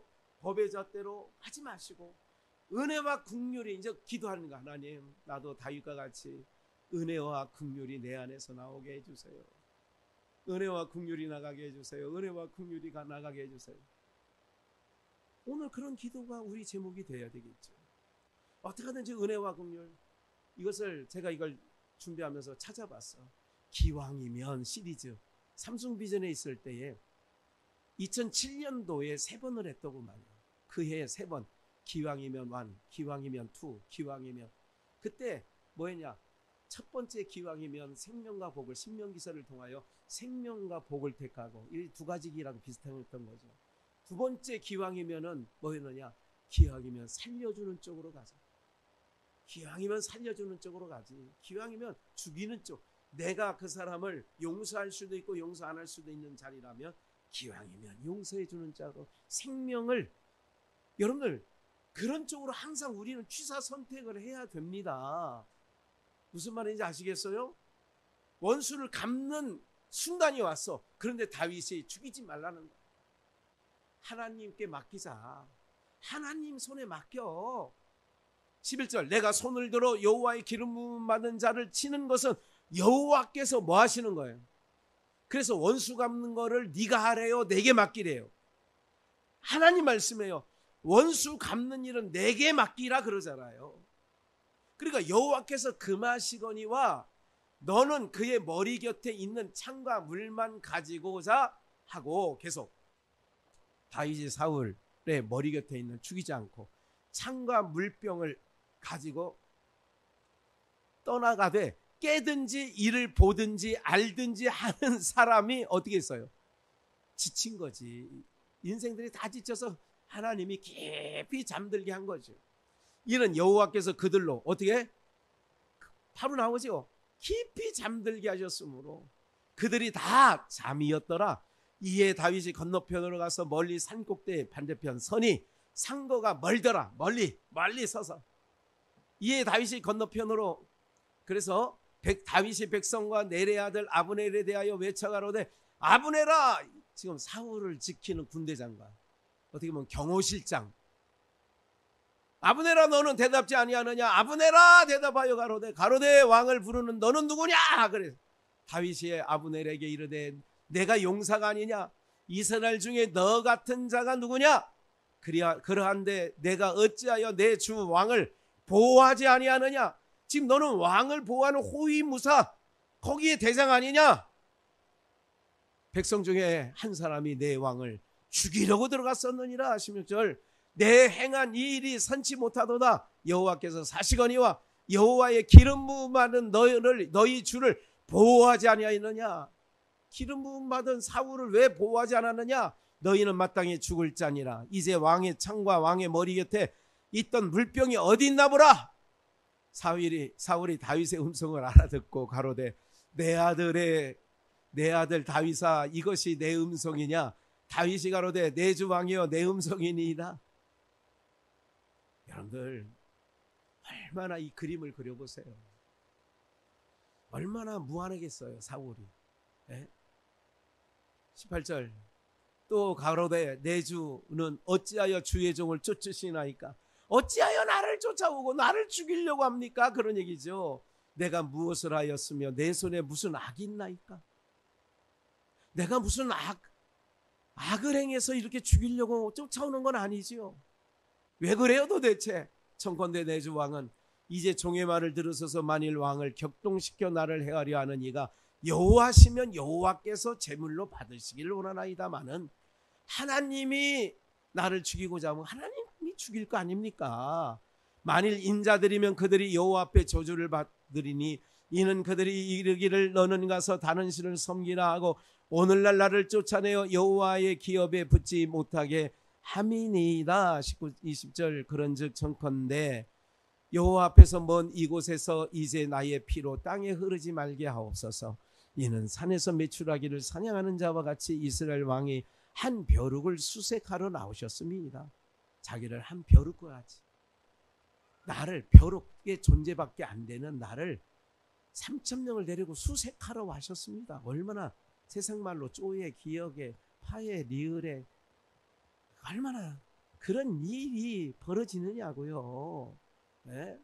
하지 마시고 은혜와 긍휼이 이제 기도하는 거. 하나님, 나도 다윗과 같이 은혜와 긍휼이 내 안에서 나오게 해주세요. 은혜와 긍휼이 나가게 해주세요. 은혜와 긍휼이 나가게 해주세요. 오늘 그런 기도가 우리 제목이 되어야 되겠죠. 어떻게 하든지 은혜와 긍휼, 이것을 제가 이걸 준비하면서 찾아봤어. 기왕이면 시리즈 삼성비전에 있을 때에 2007년도에 3번을 했다고 말이야. 그 해에 3번. 기왕이면 1, 기왕이면 2, 기왕이면. 그때 뭐였냐? 첫 번째 기왕이면 생명과 복을, 신명기서를 통하여 생명과 복을 택하고, 이 두 가지 기랑 비슷했던 거죠. 두 번째 기왕이면은 뭐였느냐? 기왕이면 살려주는 쪽으로 가자. 기왕이면 살려주는 쪽으로 가지. 기왕이면 죽이는 쪽. 내가 그 사람을 용서할 수도 있고 용서 안 할 수도 있는 자리라면 기왕이면 용서해 주는 자로 생명을, 여러분들 그런 쪽으로 항상 우리는 취사 선택을 해야 됩니다. 무슨 말인지 아시겠어요? 원수를 갚는 순간이 왔어. 그런데 다윗이 죽이지 말라는 거야. 하나님께 맡기자. 하나님 손에 맡겨. 11절, 내가 손을 들어 여호와의 기름 부음 받은 자를 치는 것은 여호와께서 뭐 하시는 거예요? 그래서 원수 갚는 거를 네가 하래요, 내게 맡기래요? 하나님 말씀해요. 원수 갚는 일은 내게 맡기라 그러잖아요. 그러니까 여호와께서 금하시거니와 너는 그의 머리 곁에 있는 창과 물만 가지고자 하고, 계속 다윗이 사울의 머리 곁에 있는, 죽이지 않고 창과 물병을 가지고 떠나가되 깨든지 이를 보든지 알든지 하는 사람이 어떻게 했어요? 지친 거지. 인생들이 다 지쳐서 하나님이 깊이 잠들게 한 거죠. 이는 여호와께서 그들로 어떻게? 바로 나오죠. 깊이 잠들게 하셨으므로 그들이 다 잠이었더라. 이에 다윗이 건너편으로 가서 멀리 산꼭대의 반대편 서니 상거가 멀더라. 멀리 서서. 이에 다윗이 건너편으로, 그래서 다윗이 백성과 넬의 아들 아브넬에 대하여 외쳐가로되, 아브넬아, 지금 사울을 지키는 군대장관, 어떻게 보면 경호실장, 아브넬아 너는 대답지 아니하느냐? 아브넬아 대답하여 가로되 왕을 부르는 너는 누구냐? 그래 다윗이 아브넬에게 이르되, 내가 용사가 아니냐? 이스라엘 중에 너 같은 자가 누구냐? 그러한데 내가 어찌하여 내 주 왕을 보호하지 아니하느냐? 지금 너는 왕을 보호하는 호위무사, 거기에 대장 아니냐? 백성 중에 한 사람이 내 왕을 죽이려고 들어갔었느니라. 16절, 내 행한 이 일이 선치 못하도다. 여호와께서 사시거니와 여호와의 기름 부음 받은 너희 주를 보호하지 아니하였느냐? 기름 부음 받은 사울을 왜 보호하지 않았느냐? 너희는 마땅히 죽을 자니라. 이제 왕의 창과 왕의 머리 곁에 있던 물병이 어디 있나 보라. 사울이 다윗의 음성을 알아듣고 가로되 내 아들 다윗아, 이것이 내 음성이냐? 다윗이 가로되 내 주 왕이여 내 음성이니이다. 여러분들 얼마나 이 그림을 그려보세요. 얼마나 무한하겠어요 사울이. 18절 또 가로되 내 주는 어찌하여 주의 종을 쫓으시나이까? 어찌하여 나를 쫓아오고 나를 죽이려고 합니까? 그런 얘기죠. 내가 무엇을 하였으며 내 손에 무슨 악이 있나이까? 내가 무슨 악을 행해서 이렇게 죽이려고 쫓아오는 건 아니지요. 왜 그래요 도대체? 청컨대 내 주 왕은 이제 종의 말을 들으소서. 만일 왕을 격동시켜 나를 해하려 하는 이가 여호와시면 여호와께서 제물로 받으시기를 원하나이다마는 하나님이 나를 죽이고자 하면 하나님이 죽일 거 아닙니까? 만일 인자들이면 그들이 여호와 앞에 저주를 받으리니 이는 그들이 이르기를 너는 가서 다른 신을 섬기나 하고 오늘날 나를 쫓아내어 여호와의 기업에 붙지 못하게 함이니이다. 20절 그런즉 청컨대 여호와 앞에서 먼 이곳에서 이제 나의 피로 땅에 흐르지 말게 하옵소서. 이는 산에서 매출하기를 사냥하는 자와 같이 이스라엘 왕이 한 벼룩을 수색하러 나오셨습니다. 자기를 한 벼룩과 같이, 나를 벼룩의 존재밖에 안 되는 나를 3,000명을 데리고 수색하러 와셨습니다. 얼마나 세상말로 쪼에, 기역에, 화에, 리을에 얼마나 그런 일이 벌어지느냐고요. 네?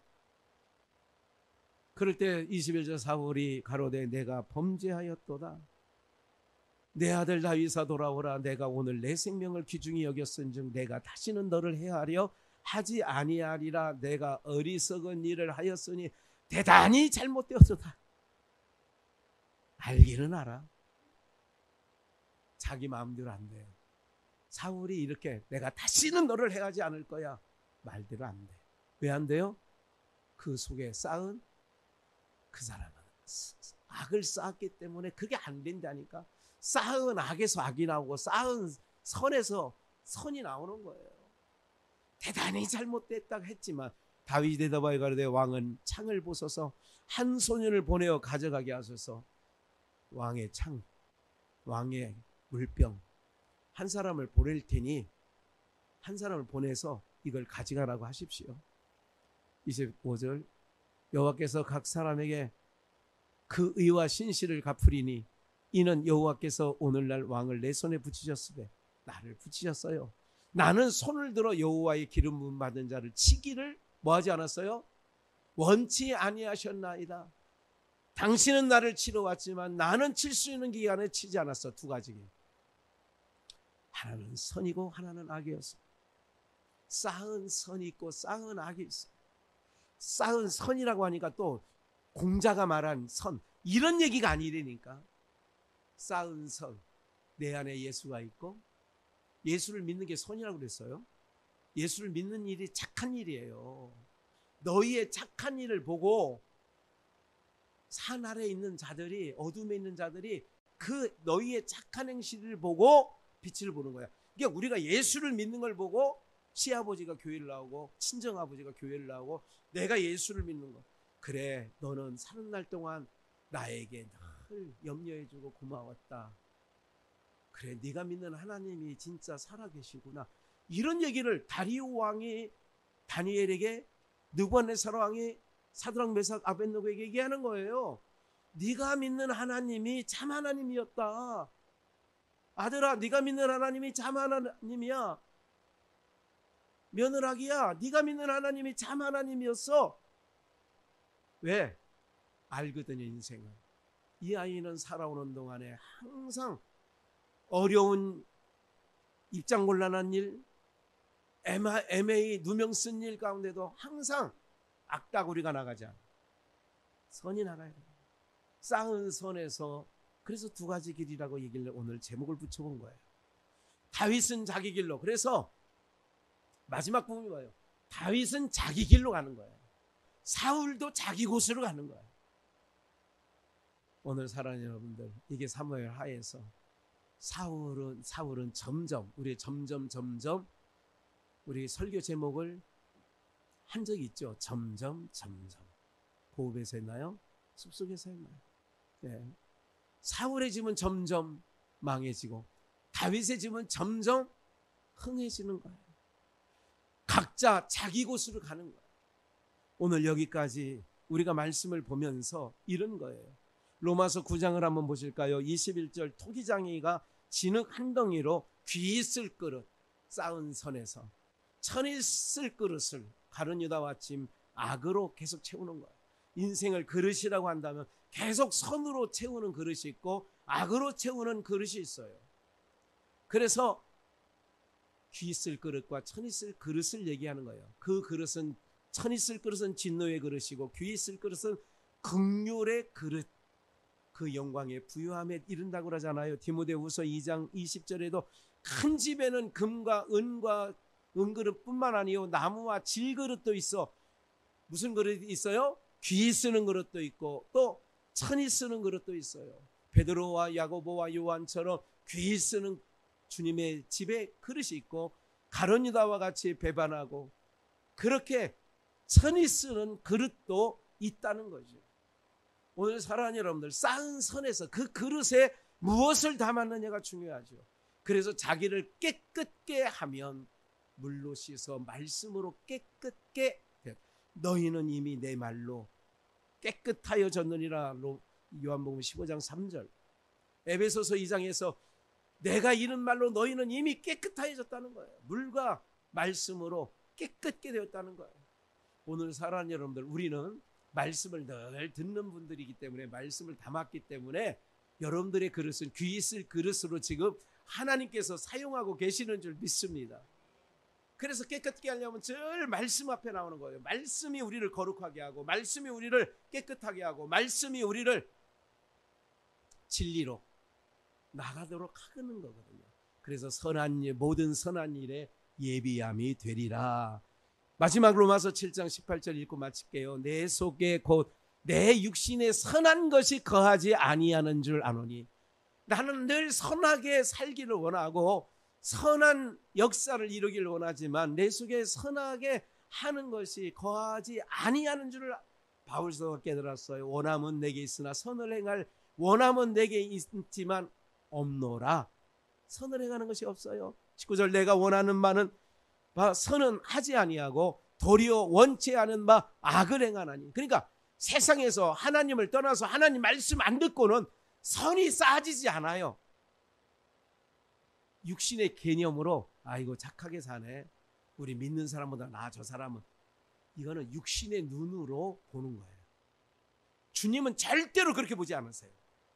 그럴 때 21절 사울이 가로되 내가 범죄하였도다. 내 아들 다윗아 돌아오라. 내가 오늘 내 생명을 귀중히 여겼은즉 내가 다시는 너를 해하려 하지 아니하리라. 내가 어리석은 일을 하였으니 대단히 잘못되었도다. 알기는 알아. 자기 마음대로 안 돼요. 사울이 이렇게 내가 다시는 너를 해하지 않을 거야 말대로 안 돼. 왜 안 돼요? 그 속에 쌓은 그 사람은 악을 쌓았기 때문에 그게 안 된다니까. 쌓은 악에서 악이 나오고 쌓은 선에서 선이 나오는 거예요. 대단히 잘못됐다고 했지만 다윗이 대답하여 가로되 왕은 창을 보소서. 한 소년을 보내어 가져가게 하소서. 왕의 창, 왕의 물병, 한 사람을 보낼 테니 한 사람을 보내서 이걸 가져가라고 하십시오. 25절 여호와께서 각 사람에게 그 의와 신실을 갚으리니 이는 여호와께서 오늘날 왕을 내 손에 붙이셨으되 나를 붙이셨어요. 나는 손을 들어 여호와의 기름 부음 받은 자를 치기를 뭐하지 않았어요? 원치 아니하셨나이다. 당신은 나를 치러 왔지만 나는 칠 수 있는 기간에 치지 않았어. 두 가지. 하나는 선이고 하나는 악이었어. 쌓은 선이 있고 쌓은 악이 있어. 쌓은 선이라고 하니까 또 공자가 말한 선 이런 얘기가 아니라니까. 쌓은 선, 내 안에 예수가 있고 예수를 믿는 게 선이라고 그랬어요. 예수를 믿는 일이 착한 일이에요. 너희의 착한 일을 보고 산 아래에 있는 자들이, 어둠에 있는 자들이 그 너희의 착한 행실을 보고 빛을 보는 거야. 그러니까 우리가 예수를 믿는 걸 보고 시아버지가 교회를 나오고 친정아버지가 교회를 나오고 내가 예수를 믿는 거. 그래, 너는 사는 날 동안 나에게 늘 염려해주고 고마웠다. 그래, 네가 믿는 하나님이 진짜 살아계시구나. 이런 얘기를 다리오 왕이 다니엘에게, 느부갓네살 왕이 사드락 메삭 아벳느고에게 얘기하는 거예요. 네가 믿는 하나님이 참 하나님이었다. 아들아, 네가 믿는 하나님이 참 하나님이야. 며느라기야, 네가 믿는 하나님이 참 하나님이었어. 왜? 알거든요, 인생은. 이 아이는 살아오는 동안에 항상 어려운 입장곤란한 일, 애매히 누명 쓴 일 가운데도 항상 악다구리가 나가지 않아. 선이 나가야 돼. 쌓은 선에서. 그래서 두 가지 길이라고 얘기를 오늘 제목을 붙여본 거예요. 다윗은 자기 길로. 그래서 마지막 부분이 뭐예요? 다윗은 자기 길로 가는 거예요. 사울도 자기 곳으로 가는 거예요. 오늘 사랑하는 여러분들, 이게 사무엘 하에서 사울은 점점 우리 설교 제목을 한 적이 있죠. 점점. 호흡에서 했나요? 숲속에서 했나요? 네. 사울의 집은 점점 망해지고 다윗의 집은 점점 흥해지는 거예요. 각자 자기 곳으로 가는 거예요. 오늘 여기까지 우리가 말씀을 보면서 이런 거예요. 로마서 9장을 한번 보실까요? 21절 토기장이가 진흙 한 덩이로 귀 쓸 그릇 쌓은 선에서 천이 쓸 그릇을 가룟 유다와 찜 악으로 계속 채우는 거예요. 인생을 그릇이라고 한다면 계속 선으로 채우는 그릇이 있고 악으로 채우는 그릇이 있어요. 그래서 귀 쓸 그릇과 천이 쓸 그릇을 얘기하는 거예요. 그 그릇은, 천이 쓸 그릇은 진노의 그릇이고 귀 쓸 그릇은 긍휼의 그릇, 그 영광의 부유함에 이른다고 그러잖아요. 디모데후서 2장 20절에도 큰 집에는 금과 은과 은그릇뿐만 아니요 나무와 질그릇도 있어. 무슨 그릇이 있어요? 귀 쓰는 그릇도 있고 또 천이 쓰는 그릇도 있어요. 베드로와 야고보와 요한처럼 귀 쓰는 주님의 집에 그릇이 있고 가룟 유다와 같이 배반하고 그렇게 천이 쓰는 그릇도 있다는 거죠. 오늘 사랑하는 여러분들, 쌓은 선에서 그 그릇에 무엇을 담았느냐가 중요하죠. 그래서 자기를 깨끗게 하면 물로 씻어 말씀으로 깨끗게 되. 너희는 이미 내 말로 깨끗하여졌느니라. 요한복음 15장 3절. 에베소서 2장에서 내가 이른 말로 너희는 이미 깨끗하여졌다는 거예요. 물과 말씀으로 깨끗게 되었다는 거예요. 오늘 사랑하는 여러분들, 우리는 말씀을 늘 듣는 분들이기 때문에, 말씀을 담았기 때문에 여러분들의 그릇은 귀 있을 그릇으로 지금 하나님께서 사용하고 계시는 줄 믿습니다. 그래서 깨끗게 하려면 늘 말씀 앞에 나오는 거예요. 말씀이 우리를 거룩하게 하고, 말씀이 우리를 깨끗하게 하고, 말씀이 우리를 진리로 나가도록 하는 거거든요. 그래서 선한 일, 모든 선한 일에 예비함이 되리라. 마지막 로마서 7장 18절 읽고 마칠게요. 내 속에 곧 내 육신에 선한 것이 거하지 아니하는 줄 아노니. 나는 늘 선하게 살기를 원하고 선한 역사를 이루기를 원하지만 내 속에 선하게 하는 것이 거하지 아니하는 줄을 바울서가 깨달았어요. 원함은 내게 있으나 선을 행할 원함은 내게 있지만 없노라. 선을 행하는 것이 없어요. 19절 내가 원하는 바는 선은 하지 아니하고 도리어 원치 않은 바 악을 행하나니. 그러니까 세상에서 하나님을 떠나서 하나님 말씀 안 듣고는 선이 쌓아지지 않아요. 육신의 개념으로 아이고 착하게 사네, 우리 믿는 사람보다 나 저 사람은, 이거는 육신의 눈으로 보는 거예요. 주님은 절대로 그렇게 보지 않으세요.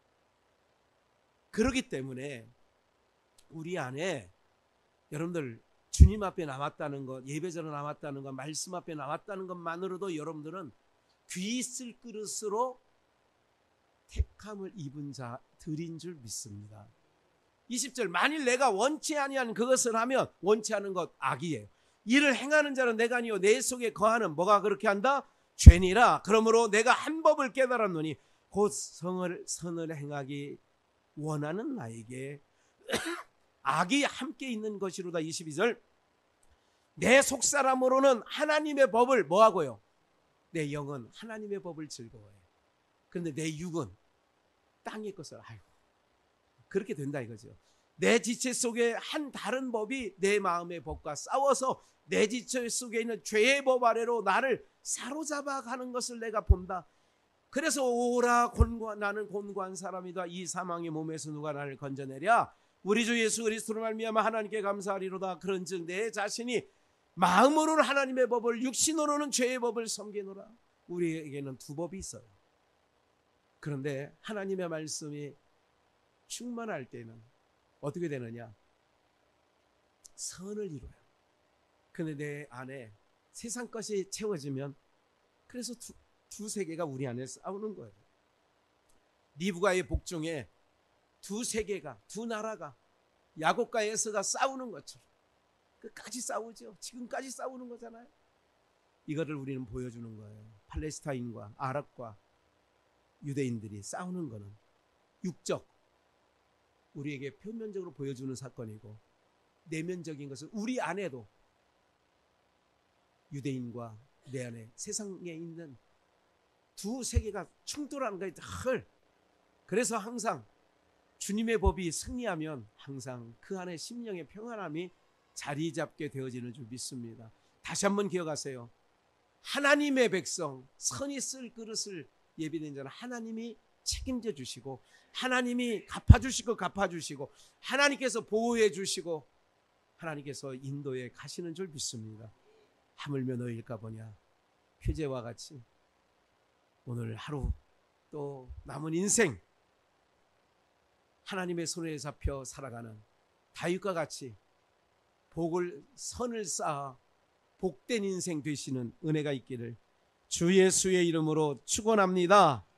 그렇기 때문에 우리 안에 여러분들 주님 앞에 남았다는 것, 예배자로 남았다는 것, 말씀 앞에 남았다는 것만으로도 여러분들은 귀 있을 그릇으로 택함을 입은 자들인 줄 믿습니다. 20절 만일 내가 원치 아니한 그것을 하면 원치 않은 것 악이에요. 이를 행하는 자는 내가 아니요 내 속에 거하는 뭐가 그렇게 한다? 죄니라. 그러므로 내가 한 법을 깨달았노니 곧 선을 행하기 원하는 나에게 악이 함께 있는 것이로다. 22절 내 속사람으로는 하나님의 법을 뭐하고요? 내 영은 하나님의 법을 즐거워해. 그런데 내 육은 땅의 것을 아이고 그렇게 된다 이거죠. 내 지체 속에 한 다른 법이 내 마음의 법과 싸워서 내 지체 속에 있는 죄의 법 아래로 나를 사로잡아 가는 것을 내가 본다. 그래서 오라 나는 곤고한 사람이다. 이 사망의 몸에서 누가 나를 건져내랴. 우리 주 예수 그리스도로 말미암아 하나님께 감사하리로다. 그런즉 내 자신이 마음으로는 하나님의 법을, 육신으로는 죄의 법을 섬기노라. 우리에게는 두 법이 있어요. 그런데 하나님의 말씀이 충만할 때는 어떻게 되느냐? 선을 이루어요. 그런데 내 안에 세상 것이 채워지면, 그래서 두 세계가 우리 안에 싸우는 거예요. 니부가의 복중에 두 세계가, 두 나라가 야곱과 에서가 싸우는 것처럼 끝까지 싸우죠. 지금까지 싸우는 거잖아요. 이거를 우리는 보여주는 거예요. 팔레스타인과 아랍과 유대인들이 싸우는 거는 육적, 우리에게 표면적으로 보여주는 사건이고, 내면적인 것은 우리 안에도 유대인과 내 안에 세상에 있는 두 세계가 충돌하는 거예요. 늘. 그래서 항상 주님의 법이 승리하면 항상 그 안에 심령의 평안함이 자리 잡게 되어지는 줄 믿습니다. 다시 한번 기억하세요. 하나님의 백성, 선이 쓸 그릇을 예비된 자는 하나님이 책임져 주시고, 하나님이 갚아주시고 하나님께서 보호해 주시고 하나님께서 인도해 가시는 줄 믿습니다. 하물며 너희일까 보냐. 표제와 같이 오늘 하루 또 남은 인생 하나님의 손에 잡혀 살아가는 다윗과 같이 선을 쌓아 복된 인생 되시는 은혜가 있기를 주 예수의 이름으로 축원합니다.